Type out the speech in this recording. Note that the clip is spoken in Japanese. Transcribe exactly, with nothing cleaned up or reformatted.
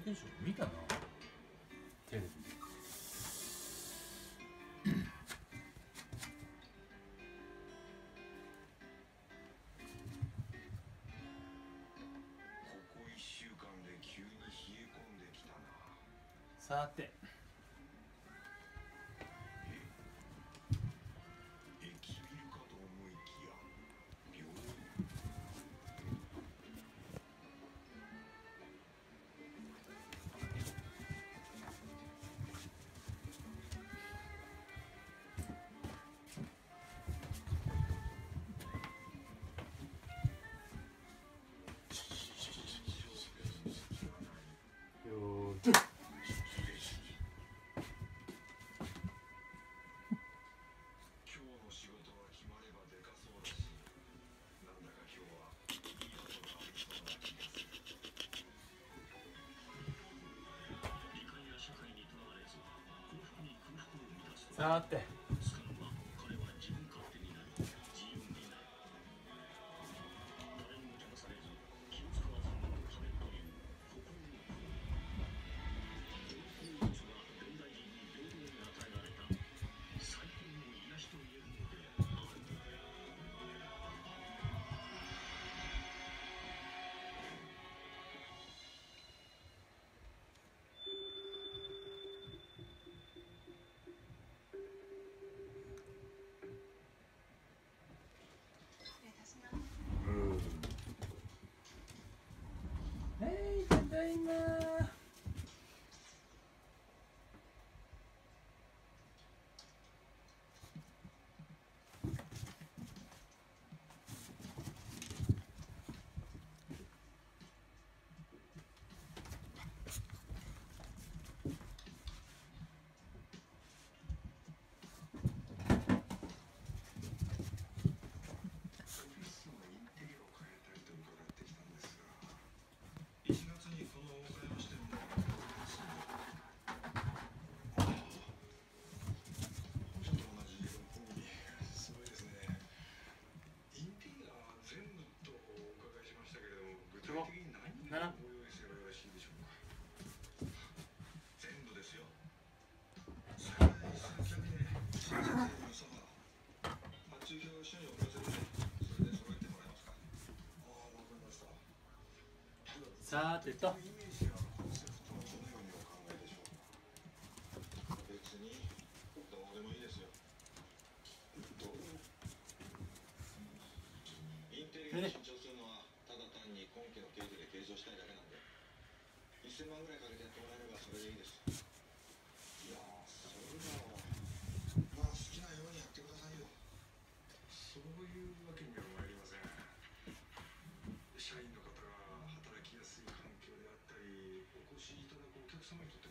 でしょ、見たなテレビで。さてよーいさてはいただいまななさてといっせんまんぐらいかけてやってもらえればそれでいいです。いやー、それはまあ好きなようにやってくださいよ。そういうわけには参りません。社員の方が働きやすい環境であったり、お越しいただくお客様にとって